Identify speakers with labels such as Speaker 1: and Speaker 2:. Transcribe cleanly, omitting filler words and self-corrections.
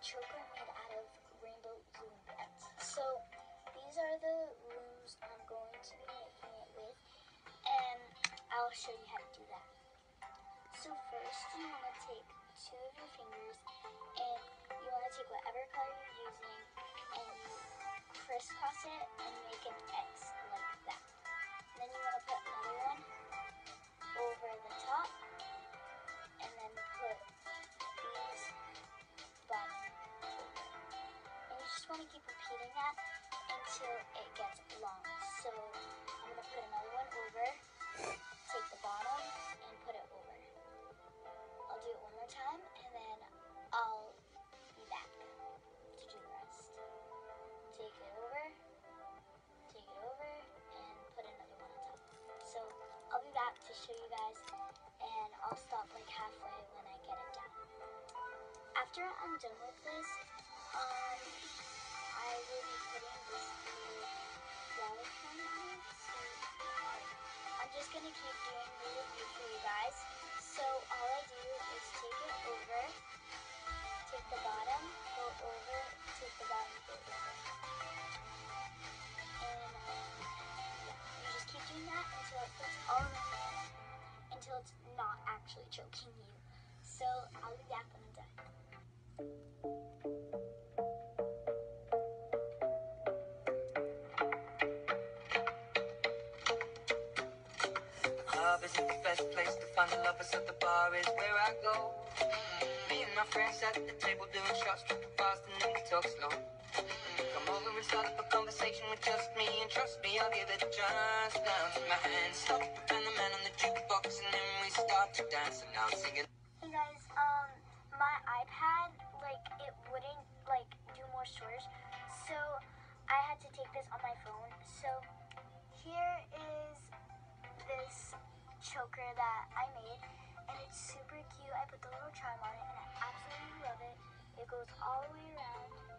Speaker 1: choker made out of rainbow loom bands. So these are the looms I'm going to be making it with, and I'll show you how to do that. So first you want to take two of your fingers and you want to take whatever color you're using and you crisscross it and make an X like that. And then you want to put another one over the top and then put these bottom over. And you just want to keep repeating that until it gets long. So I'm going to put another one over, take the bottom and put it over. I'll do it one more time and then I'll be back to do the rest. Take it over, and put another one on top. So I'll be back to show you guys, and I'll stop like halfway when I get it down. After I'm done with this, I will be putting this little flower crown on it. So I'm just gonna keep doing the review for you guys. So all I do is take it over, take the bottom, go over, take the bottom, go over. And yeah, you just keep doing that until it fits all around the head, until it's not actually choking you. So I'll be back when I'm done.
Speaker 2: Club isn't the best place to find the lovers, so the bar is where I go. Me and my friends at the table doing shots, tripping fast, and then we talk slow. Come over and start up a conversation with just me, and trust me, I'll give it a chance. Now take my hand, stop, and the man on the jukebox, and then we start to dance, and now I'm singing.
Speaker 1: Hey guys, my iPad, like, it wouldn't, like, do more storage, so I had to take this on my phone. So here is this choker that I made, and it's super cute. I put the little charm on it, and I absolutely love it. It goes all the way around.